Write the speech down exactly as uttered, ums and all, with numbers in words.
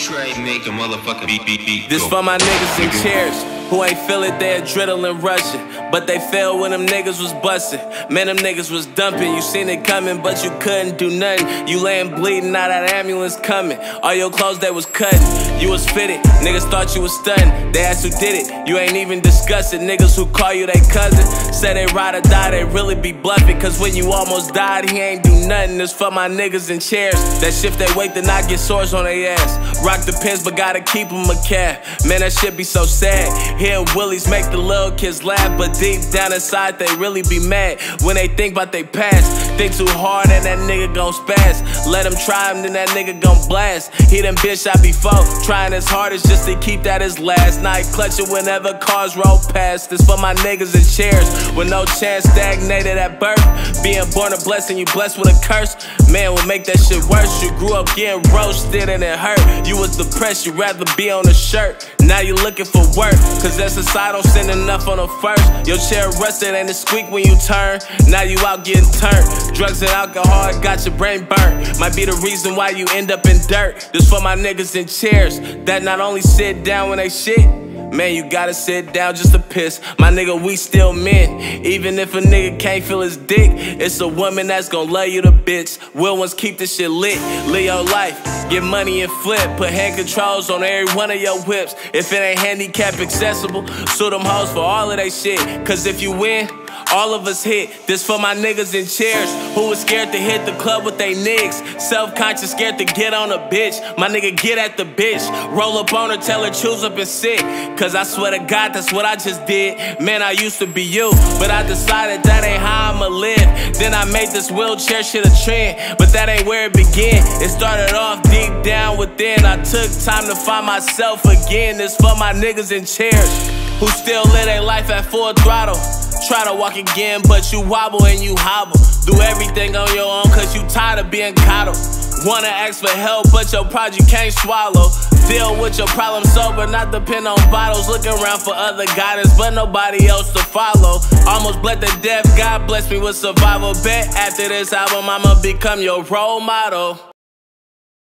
Trey make a motherfucker beat, beat, beat. This for my niggas in chairs who ain't feel it, they adrenaline rushing, but they fell when them niggas was busting. Man, them niggas was dumping. You seen it coming, but you couldn't do nothing. You laying bleeding, now that ambulance coming. All your clothes they was cutting, you was fitted. Niggas thought you was stunting. They asked who did it, you ain't even discuss it. Niggas who call you they cousin say they ride or die, they really be bluffing. Cause when you almost died, he ain't do nothing. This for my niggas in chairs that shift they weight to not get sores on their ass. Rock the pins, but gotta keep them a cab. Man, that shit be so sad. Hearing Willies make the little kids laugh, but deep down inside they really be mad when they think about they past. Think too hard and that nigga gon' spaz. Let him try him, then that nigga gon' blast. He done bitch shot before, trying his hardest just to keep that his last night. Clutching whenever cars roll past. This for my niggas in chairs with no chance, stagnated at birth. Being born a blessing, you blessed with a curse. Man, will make that shit worse. You grew up getting roasted and it hurt. You was depressed, you'd rather be on a shirt. Now you looking for work, cause that society don't send enough on the first. Your chair rusted and it squeak when you turn. Now you out getting turned. Drugs and alcohol got your brain burnt. Might be the reason why you end up in dirt. This for my niggas in chairs that not only sit down when they shit. Man, you gotta sit down just to piss. My nigga, we still men. Even if a nigga can't feel his dick, it's a woman that's gon' love you the bitch. Real ones keep this shit lit. Live your life, get money and flip. Put hand controls on every one of your whips. If it ain't handicap accessible, sue them hoes for all of they shit. Cause if you win, all of us hit. This for my niggas in chairs who was scared to hit the club with they niggas. Self-conscious, scared to get on a bitch. My nigga, get at the bitch. Roll up on her, tell her choose up and sit. Cause I swear to God, that's what I just did. Man, I used to be you, but I decided that ain't how I'ma live. Then I made this wheelchair shit a trend, but that ain't where it began. It started off deep down within. I took time to find myself again. This for my niggas in chairs who still live their life at full throttle. Try to walk again, but you wobble and you hobble. Do everything on your own, cause you tired of being coddled. Wanna ask for help, but your pride you can't swallow. Deal with your problems sober, not depend on bottles. Looking around for other guidance, but nobody else to follow. Almost bled to death, God bless me with survival. Bet after this album, I'ma become your role model.